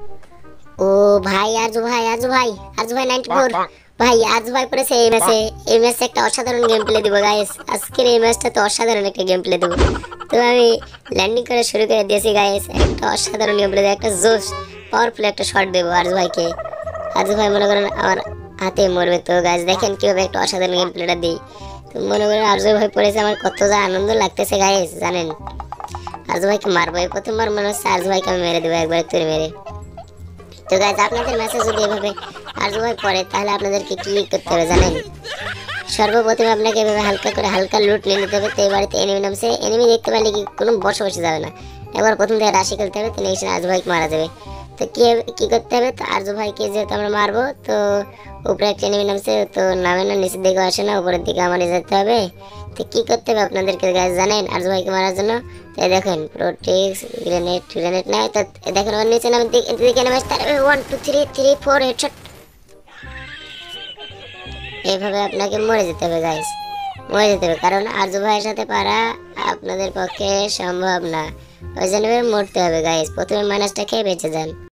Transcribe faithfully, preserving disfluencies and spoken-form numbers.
ও ভাই, আরজু ভাই আরজু ভাই আরজু ভাই নাইনটি ফোর ভাই, আরজু ভাই পড়েছে এই ম্যাচে। এই ম্যাচে একটা অসাধারণ গেম প্লে দিব গাইস। আজকের এই ম্যাচটা তো অসাধারণ একটা গেম প্লে দেবো। তো আমি ল্যান্ডিং করে শুরু করে দিয়েছি গাইস। একটা অসাধারণ গেম প্লে, একটা জোশ পাওয়ারফুল একটা শট দেবো আরজু ভাইকে। আরজু ভাই মনে করেন আমার হাতে মরবে। তো গাইস দেখেন কিভাবে একটা অসাধারণ গেম প্লেটা দিই। তো মনে করেন আরজু ভাই পড়েছে, আমার কত যা আনন্দ লাগতেছে গাইস জানেন। আরজু ভাইকে মারবো, এই প্রথমবার মনে হচ্ছে আরজু ভাইকে আমি মেরে দেবো একবার তুলে মেরে। তো গাইস আপনাদের মেসেজ যদি এভাবে আরজু ভাই পড়ে তাহলে আপনাদেরকে কি করতে হবে জানেন। সর্বপ্রথমে আপনাকে এভাবে হালকা করে হালকা লুট নিয়ে নিতে হবে। তো এই বাড়িতে এনিমি নামছে, এনিমি দেখতে পারলে কি কোনো বসে বসে যাবে না, একবার প্রথম থেকে রাশি খেলতে হবে, তাহলে এসে আরজু ভাইকে মারা যাবে। তো কি কি করতে হবে, তো আরজু ভাইকে যেহেতু আমরা মারবো, তো উপরে একটা এনিমি নামছে, তো নামে না নিচের দিকে আসে না, উপরের দিকে আমাদের যেতে হবে। তো কি করতে হবে আপনাদেরকে গাইস জানেন আরজু ভাইকে মারার জন্য। তো দেখেন প্রোটেক্স গ্রেনেড গ্রেনেড নাই, তো দেখেন ওর নিচে নামে দিকে নামে one two three three four headshot. এইভাবে আপনাকে মরে যেতে হবে গাইস, মরে যেতে হবে, কারণ আরজু ভাইয়ের সাথে পারা আপনাদের পক্ষে সম্ভব না। ওই জন্য মরতে হবে গাইস। প্রথমে মাইনাসটা খেয়ে বেঁচে যান।